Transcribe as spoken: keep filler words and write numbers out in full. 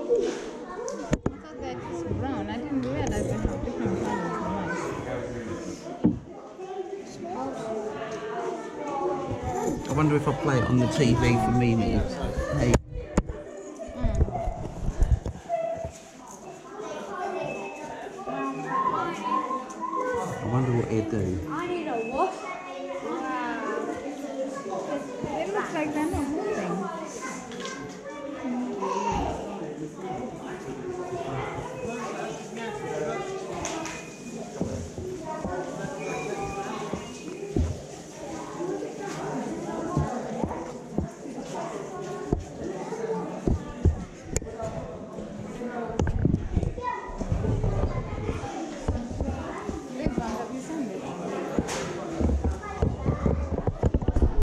thought that is brown. I didn't realize they have different colors. I wonder if I play it on the T V for Mimi. Hey. I wonder what he'd do.